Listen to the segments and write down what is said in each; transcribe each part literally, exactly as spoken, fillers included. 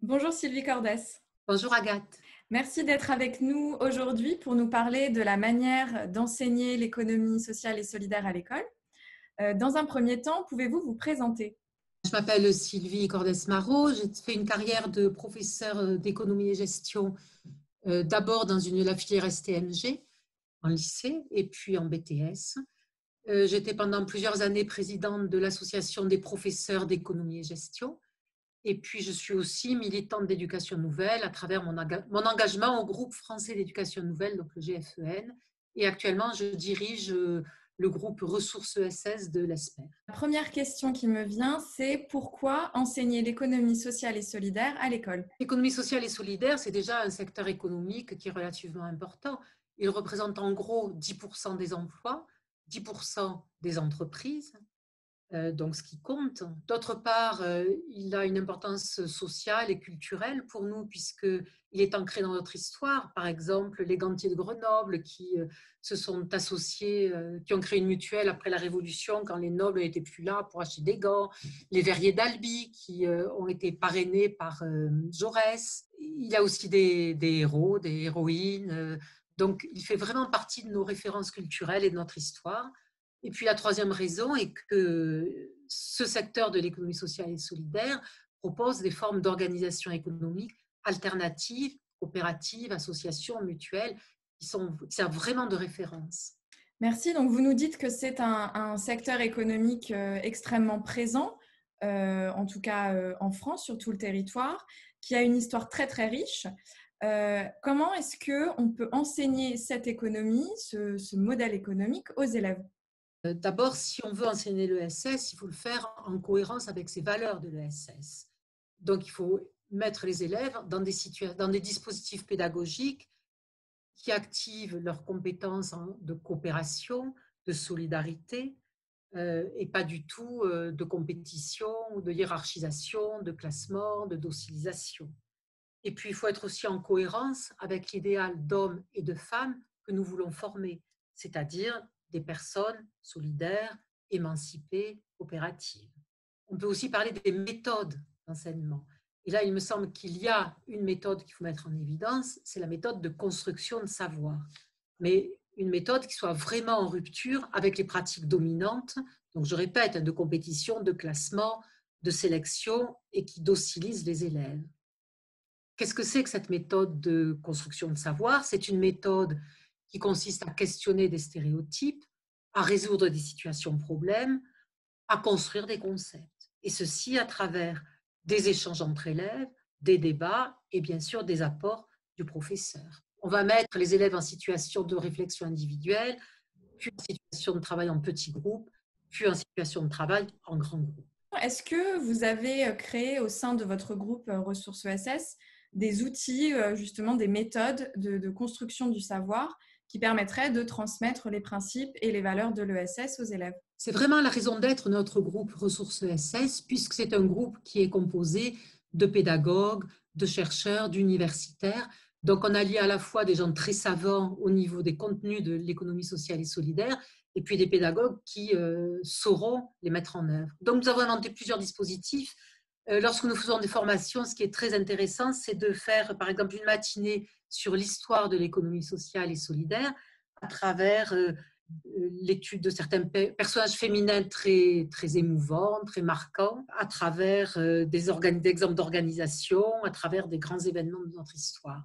Bonjour Sylvie Cordès. Bonjour Agathe. Merci d'être avec nous aujourd'hui pour nous parler de la manière d'enseigner l'économie sociale et solidaire à l'école. Euh, Dans un premier temps, pouvez-vous vous présenter? Je m'appelle Sylvie Cordes-Marot. J'ai fait une carrière de professeure d'économie et gestion, euh, d'abord dans une, la filière S T M G en lycée et puis en B T S. Euh, J'étais pendant plusieurs années présidente de l'association des professeurs d'économie et gestion. Et puis, je suis aussi militante d'éducation nouvelle à travers mon, enga- mon engagement au groupe français d'éducation nouvelle, donc le G F E N. Et actuellement, je dirige euh, le groupe Ressources E S S de l'E S P E R. La première question qui me vient, c'est pourquoi enseigner l'économie sociale et solidaire à l'école? L'économie sociale et solidaire, c'est déjà un secteur économique qui est relativement important. Il représente en gros dix pour cent des emplois, dix pour cent des entreprises, euh, donc ce qui compte. D'autre part, euh, il a une importance sociale et culturelle pour nous puisqu'il est ancré dans notre histoire. Par exemple, les gantiers de Grenoble qui euh, se sont associés, euh, qui ont créé une mutuelle après la Révolution quand les nobles n'étaient plus là pour acheter des gants. Les verriers d'Albi qui euh, ont été parrainés par euh, Jaurès. Il y a aussi des, des héros, des héroïnes. euh, donc, il fait vraiment partie de nos références culturelles et de notre histoire. Et puis la troisième raison est que ce secteur de l'économie sociale et solidaire propose des formes d'organisation économique alternatives, coopératives, associations, mutuelles, qui, sont, qui servent vraiment de référence. Merci. Donc, vous nous dites que c'est un, un secteur économique euh, extrêmement présent, euh, en tout cas euh, en France, sur tout le territoire, qui a une histoire très très riche. Euh, comment est-ce qu'on peut enseigner cette économie, ce, ce modèle économique aux élèves? D'abord, si on veut enseigner l'E S S, il faut le faire en cohérence avec ses valeurs de l'E S S. Donc, il faut mettre les élèves dans des, situa- dans des dispositifs pédagogiques qui activent leurs compétences de coopération, de solidarité, euh, et pas du tout euh, de compétition ou de hiérarchisation, de classement, de docilisation. Et puis, il faut être aussi en cohérence avec l'idéal d'hommes et de femmes que nous voulons former, c'est-à-dire des personnes solidaires, émancipées, coopératives. On peut aussi parler des méthodes d'enseignement. Et là, il me semble qu'il y a une méthode qu'il faut mettre en évidence, c'est la méthode de construction de savoir. Mais une méthode qui soit vraiment en rupture avec les pratiques dominantes, donc je répète, de compétition, de classement, de sélection, et qui docilise les élèves. Qu'est-ce que c'est que cette méthode de construction de savoir? C'est une méthode qui consiste à questionner des stéréotypes, à résoudre des situations problèmes, à construire des concepts. Et ceci à travers des échanges entre élèves, des débats et bien sûr des apports du professeur. On va mettre les élèves en situation de réflexion individuelle, puis en situation de travail en petits groupes, puis en situation de travail en grand groupe. Est-ce que vous avez créé au sein de votre groupe Ressources E S S des outils, justement des méthodes de, de construction du savoir qui permettraient de transmettre les principes et les valeurs de l'E S S aux élèves? C'est vraiment la raison d'être de notre groupe Ressources E S S, puisque c'est un groupe qui est composé de pédagogues, de chercheurs, d'universitaires. Donc, on a lié à la fois des gens très savants au niveau des contenus de l'économie sociale et solidaire, et puis des pédagogues qui euh, sauront les mettre en œuvre. Donc, nous avons inventé plusieurs dispositifs. Euh, lorsque nous faisons des formations, ce qui est très intéressant, c'est de faire, par exemple, une matinée sur l'histoire de l'économie sociale et solidaire à travers euh, l'étude de certains personnages féminins très, très émouvants, très marquants, à travers euh, des, organ- des exemples d'organisation, à travers des grands événements de notre histoire.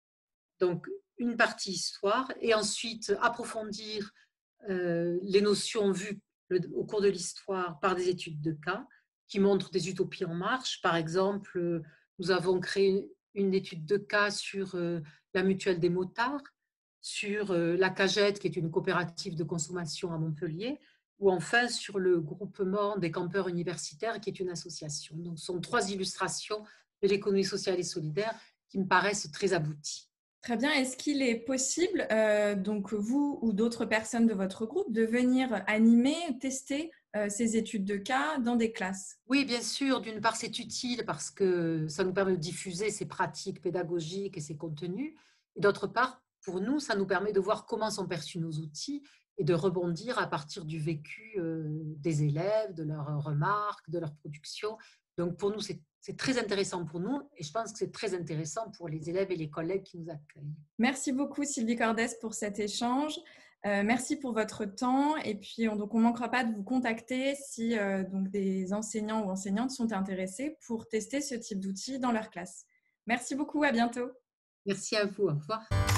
Donc, une partie histoire, et ensuite approfondir euh, les notions vues le, au cours de l'histoire par des études de cas qui montrent des utopies en marche. Par exemple, nous avons créé une étude de cas sur euh, la mutuelle des motards, sur euh, la Cagette, qui est une coopérative de consommation à Montpellier, ou enfin sur le groupement des campeurs universitaires, qui est une association. Donc, ce sont trois illustrations de l'économie sociale et solidaire qui me paraissent très abouties. Très bien. Est-ce qu'il est possible, euh, donc vous ou d'autres personnes de votre groupe, de venir animer, tester euh, ces études de cas dans des classes? Oui, bien sûr. D'une part, c'est utile parce que ça nous permet de diffuser ces pratiques pédagogiques et ces contenus. Et d'autre part, pour nous, ça nous permet de voir comment sont perçus nos outils et de rebondir à partir du vécu euh, des élèves, de leurs remarques, de leur production, Donc, pour nous, c'est c'est très intéressant pour nous et je pense que c'est très intéressant pour les élèves et les collègues qui nous accueillent. Merci beaucoup Sylvie Cordès pour cet échange. Euh, merci pour votre temps et puis on, donc on manquera pas de vous contacter si euh, donc des enseignants ou enseignantes sont intéressés pour tester ce type d'outils dans leur classe. Merci beaucoup, à bientôt. Merci à vous, au revoir.